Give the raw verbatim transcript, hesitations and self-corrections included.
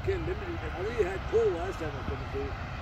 can't limit it. I know you had coal last time I come through.